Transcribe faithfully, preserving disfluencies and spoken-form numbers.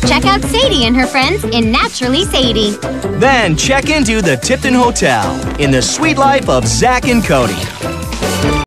check out Sadie and her friends in Naturally Sadie. Then check into the Tipton Hotel in the sweet life of Zack and Cody.